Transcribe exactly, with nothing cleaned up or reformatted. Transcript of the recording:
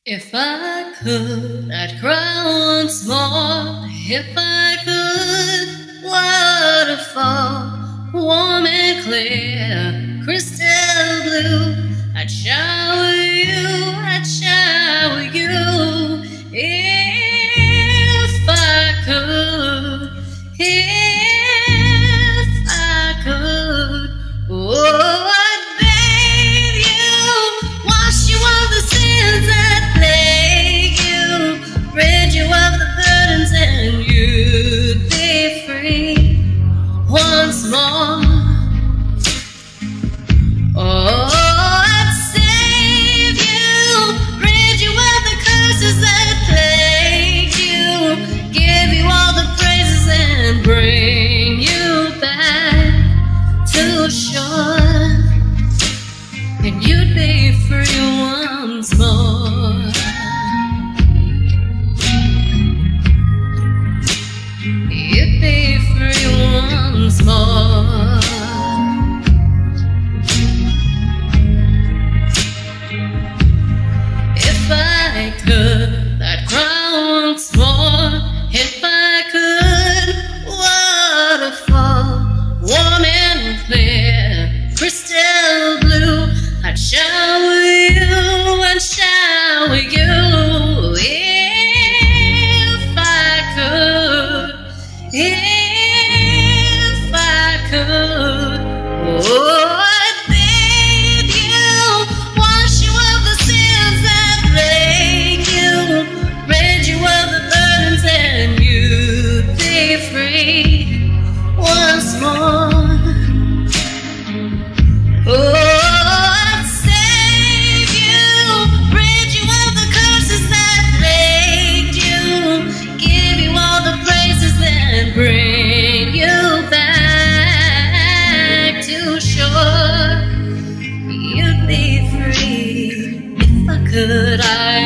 If I could, I'd cry once more. If I could, waterfall, warm and clear, crystal blue, I'd shower you, I'd shower you. If I could, if I could, oh, I'd bathe you, wash you of the sins that plague you, rid you of the burdens, and you'd be free once more. Oh, I'd save you, rid you of the curses that plague you, give you all the praises and bring you back to shore, and you'd be free once more. You'd be free once more. If I could, I'd cry once more. If I could, waterfall, warm and clear, crystal blue, I'd shower you, I'd shower you. If I could, if I could, oh, I'd bathe you, wash you of the sins that plague you, rid you of the burdens, and you'd be free once more. Oh, I'd save you, rid you of the curses that plagued you, give you all the praises, and bring you back to shore. You'd be free if I could. I